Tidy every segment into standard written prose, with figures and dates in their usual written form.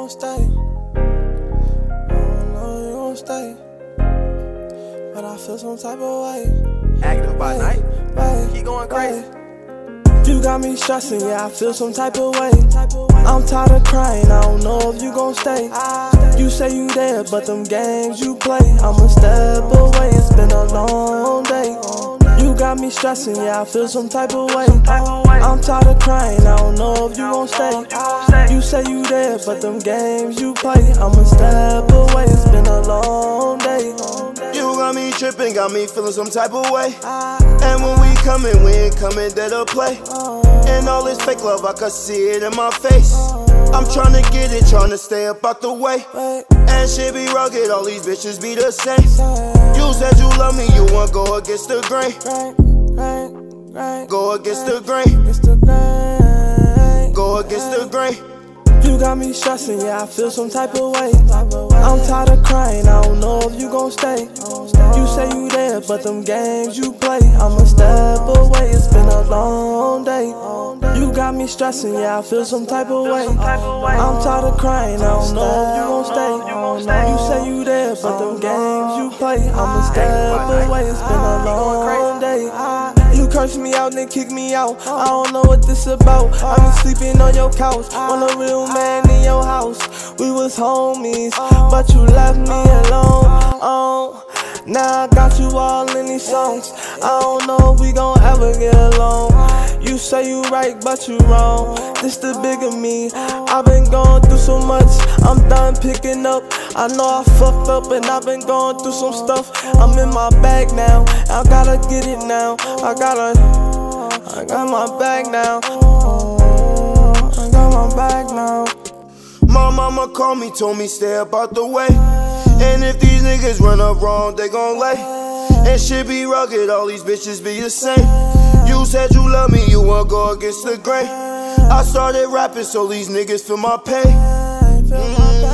gon' stay. I don't know you gon' stay, but I feel some type of way. Active by night, keep going crazy. You got me stressing, yeah, I feel some type of way. I'm tired of crying, I don't know if you gon' stay. You say you there, but them games you play, I'ma step away, it's been a long day. You got me stressing, yeah, I feel some type of way. I'm tired of crying, I don't know if you gon' stay. You say you there, but them games you play, I'ma step away, it's been a long day. You got me tripping, got me feeling some type of way. And when we coming, we ain't coming there to play. And all this fake love, I can see it in my face. I'm tryna get it, tryna stay up out the way. And shit be rugged, all these bitches be the same. You said you love me, you wanna go against the grain. Go against the grain. Go against the grain. You got me stressing, yeah, I feel some type of way. I'm tired of crying, I don't know if you gon' stay. You say you there, but them games you play, I'ma step away, it's been a long day. You got me stressing, yeah, I feel some type of way. I'm tired of crying, I don't know if you gon' stay. You say you there, but them games you play, I'ma step away, it's been a long day. You curse me out, then kick me out, I don't know what this about. I been sleeping on your couch, on a real man in your house. We was homies, but you left me alone. Now I got you all in these songs, I don't know if we gon' ever get along. You say you right, but you wrong, this the bigger me. I've been going through so much, I'm done picking up. I know I fucked up and I've been going through some stuff. I'm in my bag now, I gotta get it now. I got my bag now. I got my bag now. My mama called me, told me stay up out the way. And if these niggas run up wrong, they gon' lay. And shit be rugged, all these bitches be the same. You said you love me, you wanna go against the grain. I started rapping so these niggas feel my pain. Feel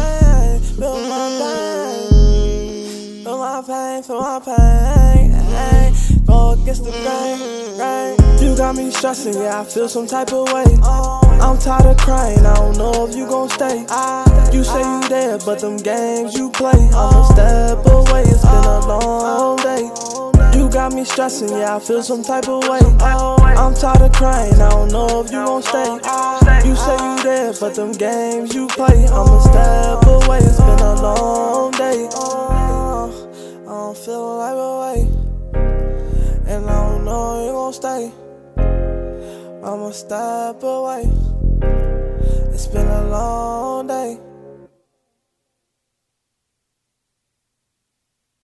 my pain. Go against the grain. You got me stressing, yeah, I feel some type of way. I'm tired of crying, I don't know if you gon' stay. You say you there, but them games you play, I'ma step away, it's been a long day. You got me stressing, yeah, I feel some type of way. I'm tired of crying, I don't know if you gon' stay. You say you there, but them games you play, I'ma step away, it's been a long day. I don't feel like a way, and I don't know you gon' stay. I'ma step away, it's been a long day.